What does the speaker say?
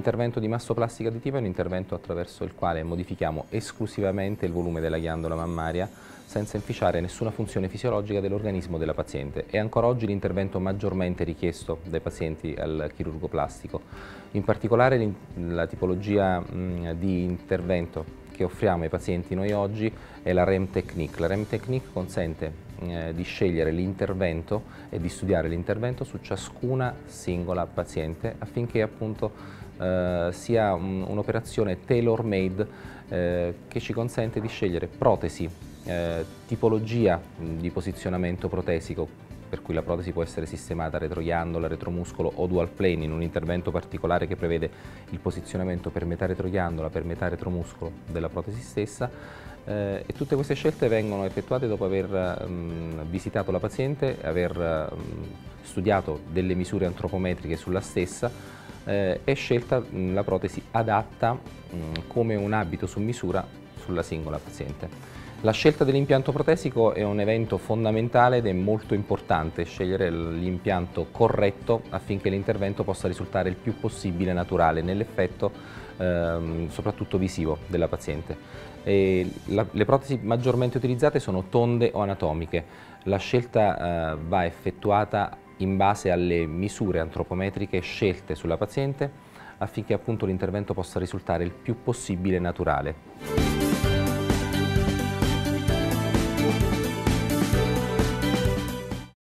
L'intervento di mastoplastica additiva è un intervento attraverso il quale modifichiamo esclusivamente il volume della ghiandola mammaria senza inficiare nessuna funzione fisiologica dell'organismo della paziente. È ancora oggi l'intervento maggiormente richiesto dai pazienti al chirurgo plastico. In particolare la tipologia di intervento che offriamo ai pazienti noi oggi è la REM Technique. La REM Technique consente di scegliere l'intervento e di studiare l'intervento su ciascuna singola paziente affinché appunto sia un'operazione tailor-made che ci consente di scegliere protesi, tipologia di posizionamento protesico, per cui la protesi può essere sistemata retroghiandola, retromuscolo o dual plane in un intervento particolare che prevede il posizionamento per metà retroghiandola, per metà retromuscolo della protesi stessa, e tutte queste scelte vengono effettuate dopo aver visitato la paziente, aver studiato delle misure antropometriche sulla stessa e scelta la protesi adatta come un abito su misura sulla singola paziente. La scelta dell'impianto protesico è un evento fondamentale ed è molto importante scegliere l'impianto corretto affinché l'intervento possa risultare il più possibile naturale nell'effetto soprattutto visivo della paziente. Le protesi maggiormente utilizzate sono tonde o anatomiche. La scelta va effettuata in base alle misure antropometriche scelte sulla paziente affinché appunto l'intervento possa risultare il più possibile naturale.